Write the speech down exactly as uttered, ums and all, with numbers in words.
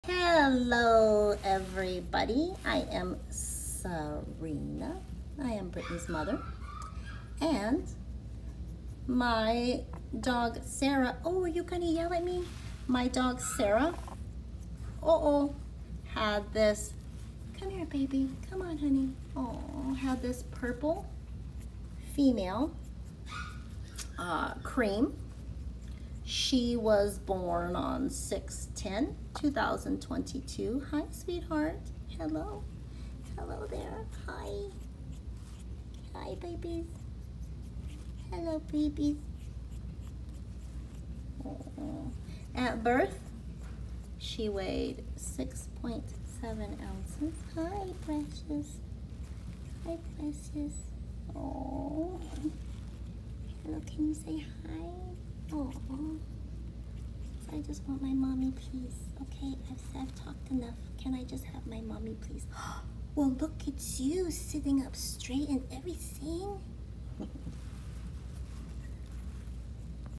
Hello, everybody. I am Serena. I am Brittany's mother. And my dog, Sarah. Oh, are you going to yell at me? My dog, Sarah. Uh-oh. Had this. Come here, baby. Come on, honey. Oh, had this purple female uh, cream. She was born on six ten two thousand twenty-two. Hi, sweetheart. Hello. Hello there. Hi. Hi, babies. Hello, babies. Oh. At birth, she weighed six point seven ounces. Hi, precious. Hi, precious. Oh. Hello, can you say hi? Oh, I just want my mommy, please. Okay, I've, I've talked enough. Can I just have my mommy, please? Well, look, it's you sitting up straight and everything.